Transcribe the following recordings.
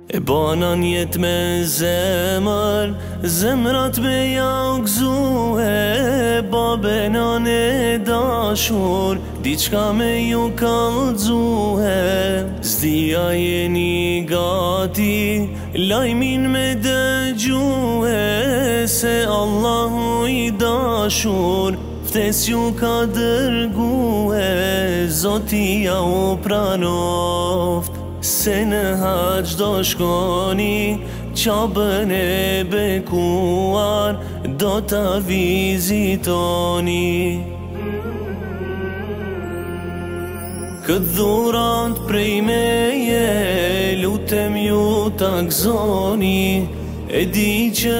E banan jet me zemër, zemrat me ja gëzue, babenan e dashur, diçka me ju kallëzue. Zdia jeni gati, lajmin me dëgjue, se Allahu i dashur, ftes ju ka dërgue, Zoti ja u pranoft. Se në haq do shkoni, Qabën e bekuar do ta vizitoni. Këtë dhurant prej meje, lutem ju ta gëzoni, e di që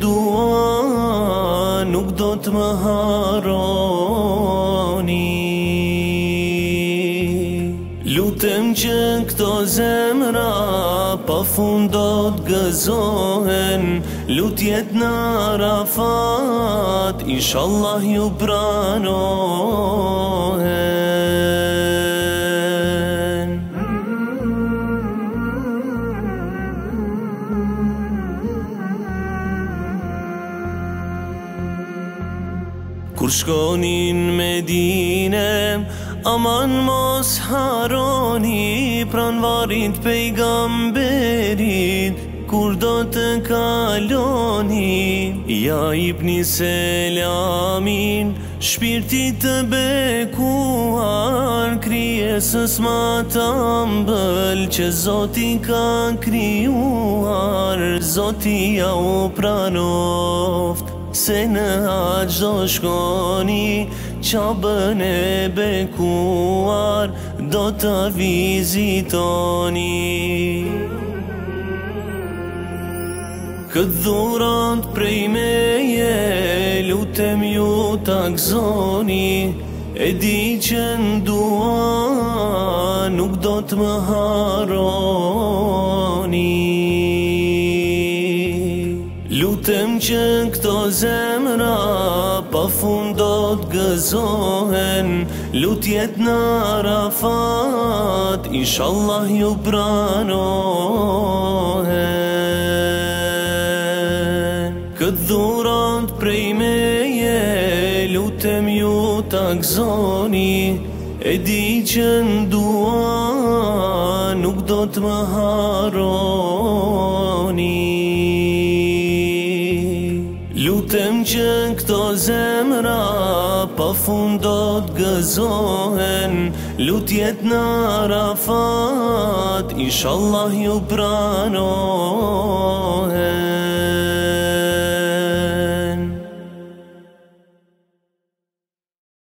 ndua nuk do të më harroni. Lutem që këto zemra pa fund do të gëzohen, lutjet në Arafat, inshallah ju pranohen. Kur shkonin Medine, aman mos harroni pranvarit pejgamberit, kur do të kaloni. Ja jepni selamin shpirtit të bekuar, krijesës ma të ëmbël që Zoti ka krijuar. Zoti ja u pranoft, se në haq do shkoni, Qabën e bekuar do ta vizitoni. Këtë dhurant prej meje, lutem ju ta gëzoni, e di që ndua nuk do të më harroni. Lutem që këto zemra pa fund do të gëzohen, lutjet në Arafat, inshallah ju pranohen. Këtë dhurant prej meje, lutem ju ta gëzoni, e di që ndua nuk do të më harroni. Lutem që këto zemra pa fund do të gëzohen, lutjet në Arafat, inshallah ju pranohen.